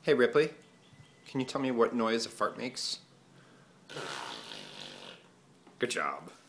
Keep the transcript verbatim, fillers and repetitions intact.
Hey Ripley, can you tell me what noise a fart makes? Good job.